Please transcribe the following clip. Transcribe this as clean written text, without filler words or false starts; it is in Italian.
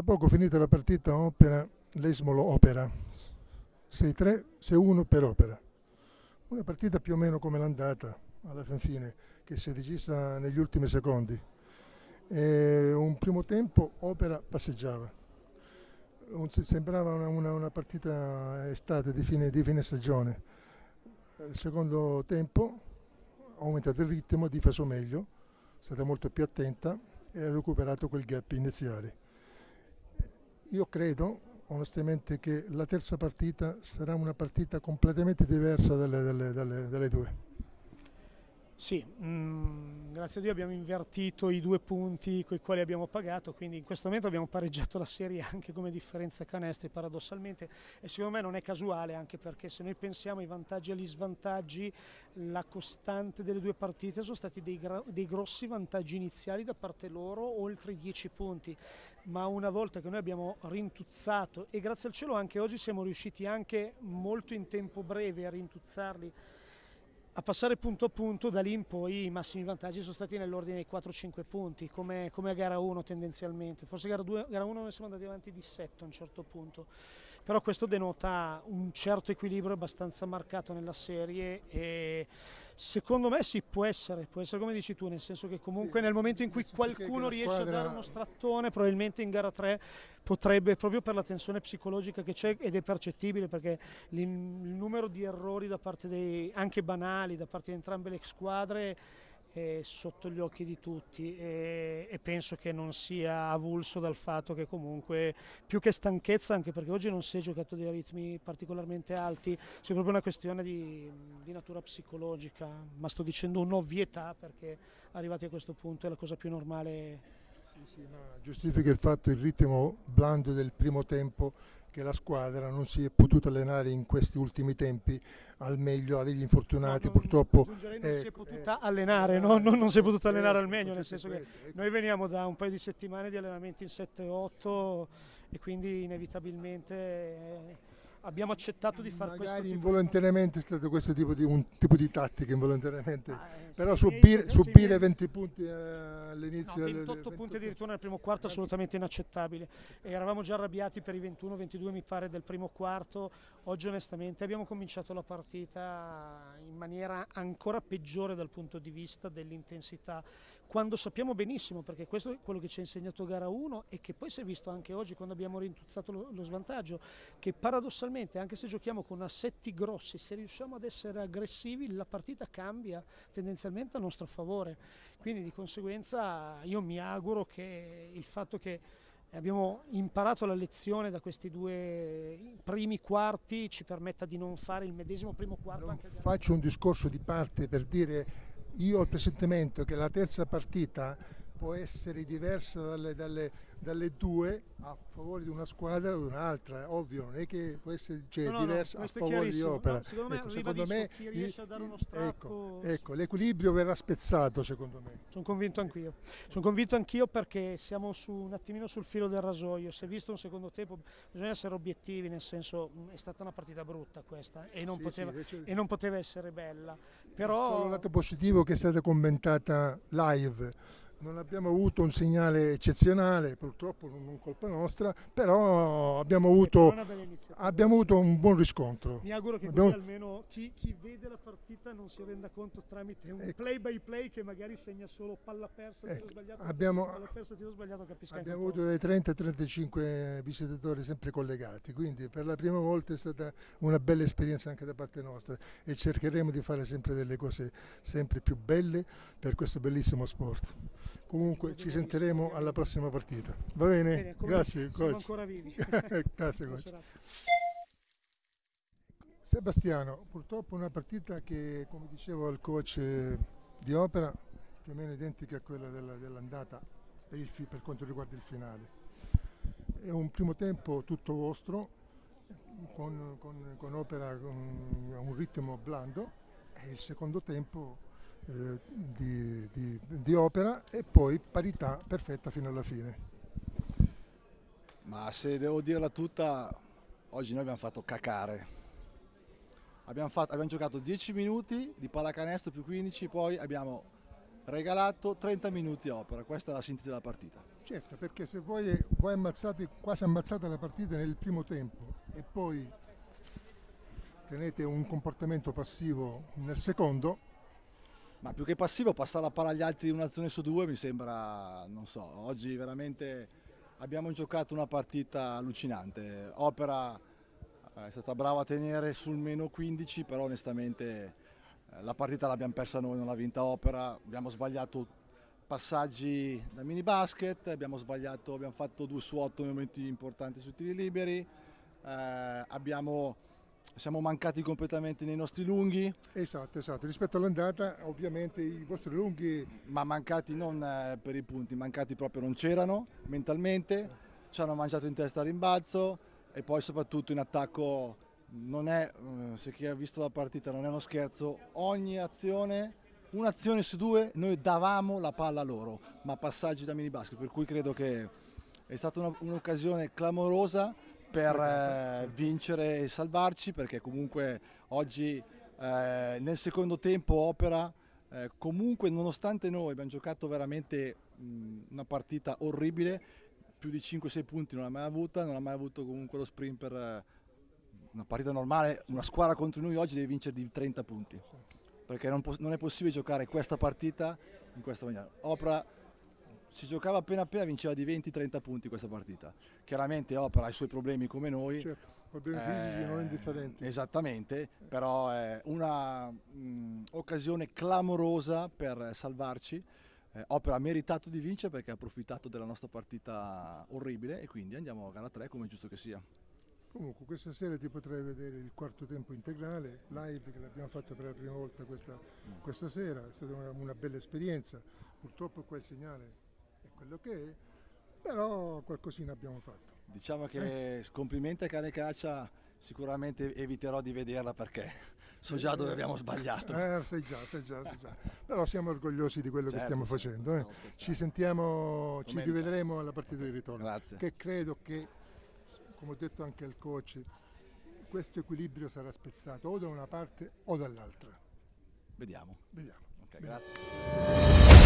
poco finita la partita Opera, l'Esmolo Opera, 6-3, 6-1 per Opera. Una partita più o meno come l'andata, alla fin fine, che si è decisa negli ultimi secondi. Un primo tempo Opera passeggiava, sembrava una partita estate di fine stagione. Il secondo tempo ha aumentato il ritmo, ha difeso meglio, è stata molto più attenta e ha recuperato quel gap iniziale. Io credo onestamente che la terza partita sarà una partita completamente diversa dalle due. Sì, grazie a Dio abbiamo invertito i 2 punti con i quali abbiamo pagato, quindi in questo momento abbiamo pareggiato la serie anche come differenza canestri paradossalmente, e secondo me non è casuale, anche perché se noi pensiamo ai vantaggi e agli svantaggi, la costante delle 2 partite sono stati dei grossi vantaggi iniziali da parte loro, oltre i 10 punti, ma una volta che noi abbiamo rintuzzato, e grazie al cielo anche oggi siamo riusciti anche molto in tempo breve a rintuzzarli, a passare punto a punto, da lì in poi i massimi vantaggi sono stati nell'ordine dei 4-5 punti, come a gara 1 tendenzialmente. Forse gara 1 noi siamo andati avanti di 7 a un certo punto. Però questo denota un certo equilibrio abbastanza marcato nella serie e secondo me sì, può essere come dici tu, nel senso che comunque nel momento in cui qualcuno riesce a dare uno strattone, probabilmente in gara 3 potrebbe, proprio per la tensione psicologica che c'è, ed è percettibile perché il numero di errori da parte anche banali da parte di entrambe le squadre è sotto gli occhi di tutti, e penso che non sia avulso dal fatto che comunque più che stanchezza, anche perché oggi non si è giocato dei ritmi particolarmente alti, c'è proprio una questione di natura psicologica, ma sto dicendo un'ovvietà perché arrivati a questo punto è la cosa più normale. Sì, ma giustifica il fatto, il ritmo blando del primo tempo, che la squadra non si è potuta allenare in questi ultimi tempi al meglio, ha degli infortunati purtroppo. Non si è potuta allenare, no? Non si è potuta allenare al meglio, nel senso che noi veniamo da un paio di settimane di allenamenti in 7-8 e quindi inevitabilmente abbiamo accettato di fare questo magari tipo involontariamente è stato questo tipo un tipo di tattica involontariamente, però sì, subire 20 punti all'inizio, 28 punti addirittura nel primo quarto, assolutamente inaccettabile, e eravamo già arrabbiati per i 21-22 mi pare del primo quarto. Oggi onestamente abbiamo cominciato la partita in maniera ancora peggiore dal punto di vista dell'intensità, quando sappiamo benissimo, perché questo è quello che ci ha insegnato gara 1 e che poi si è visto anche oggi quando abbiamo rintuzzato lo svantaggio, che paradossalmente anche se giochiamo con assetti grossi, se riusciamo ad essere aggressivi la partita cambia tendenzialmente a nostro favore, quindi di conseguenza io mi auguro che il fatto che abbiamo imparato la lezione da questi 2 primi quarti ci permetta di non fare il medesimo primo quarto. Non faccio un discorso di parte per dire, io ho il presentimento che la terza partita può essere diversa dalle 2 a favore di una squadra o di un'altra, ovvio, non è che può essere diversa a favore di Opera. No, secondo me chi riesce a dare uno strappo, ecco, l'equilibrio verrà spezzato secondo me. Sono convinto anch'io perché siamo un attimino sul filo del rasoio. Si è visto un secondo tempo, bisogna essere obiettivi, nel senso è stata una partita brutta questa e non poteva essere bella. Però solo il lato positivo che è stata commentata live. Non abbiamo avuto un segnale eccezionale, purtroppo non colpa nostra, però abbiamo avuto un buon riscontro. Mi auguro che così almeno chi vede la partita non si renda conto tramite un play by play che magari segna solo palla persa, tiro sbagliato, tiro sbagliato, capisca. Abbiamo avuto dai 30-35 visitatori sempre collegati, quindi per la prima volta è stata una bella esperienza anche da parte nostra e cercheremo di fare sempre delle cose sempre più belle per questo bellissimo sport. Comunque ci sentiremo alla prossima partita. Va bene? Grazie, siamo ancora vivi. Grazie, coach. Sebastiano, purtroppo una partita che, come dicevo al coach di Opera, più o meno identica a quella dell'andata per quanto riguarda il finale. È un primo tempo tutto vostro, con Opera con un ritmo blando, e il secondo tempo di Opera, e poi parità perfetta fino alla fine. Ma se devo dirla tutta, oggi noi abbiamo fatto cacare. Abbiamo giocato 10 minuti di pallacanestro più 15, poi abbiamo regalato 30 minuti a Opera, questa è la sintesi della partita. Certo, perché se voi quasi ammazzate la partita nel primo tempo e poi tenete un comportamento passivo nel secondo. Ma più che passivo, passare la palla agli altri un'azione su due mi sembra, non so, oggi veramente abbiamo giocato una partita allucinante. Opera è stata brava a tenere sul meno 15, però onestamente la partita l'abbiamo persa noi, non l'ha vinta Opera. Abbiamo sbagliato passaggi da mini basket, abbiamo fatto 2 su 8 momenti importanti sui tiri liberi, siamo mancati completamente nei nostri lunghi. Esatto, rispetto all'andata ovviamente i vostri lunghi... Ma mancati non per i punti, mancati proprio non c'erano mentalmente, ci hanno mangiato in testa a rimbalzo e poi soprattutto in attacco non è, se chi ha visto la partita non è uno scherzo, ogni azione, un'azione su 2 noi davamo la palla a loro, ma passaggi da mini basket, per cui credo che è stata un'occasione clamorosa per vincere e salvarci, perché comunque oggi nel secondo tempo Opera comunque nonostante noi abbiamo giocato veramente una partita orribile, più di 5-6 punti non ha mai avuto comunque lo sprint per una partita normale, una squadra contro noi oggi deve vincere di 30 punti, perché non è possibile giocare questa partita in questa maniera. Opera si giocava appena vinceva di 20-30 punti questa partita. Chiaramente Opera ha i suoi problemi come noi. Certo, problemi fisici non indifferenti. Esattamente, però è una occasione clamorosa per salvarci. Opera ha meritato di vincere perché ha approfittato della nostra partita orribile e quindi andiamo a gara 3 come è giusto che sia. Comunque questa sera ti potrai vedere il quarto tempo integrale, live, che l'abbiamo fatto per la prima volta questa sera, è stata una bella esperienza. Purtroppo qua il segnale è quello che è, però qualcosina abbiamo fatto. Diciamo che complimenti a Cane Caccia, sicuramente eviterò di vederla perché so già dove abbiamo sbagliato. Sai già. Però siamo orgogliosi di quello che stiamo facendo. Ci sentiamo, ci rivedremo alla partita di ritorno. Grazie. Che credo che, come ho detto anche al coach, questo equilibrio sarà spezzato o da una parte o dall'altra. Vediamo. Vediamo. Okay, grazie.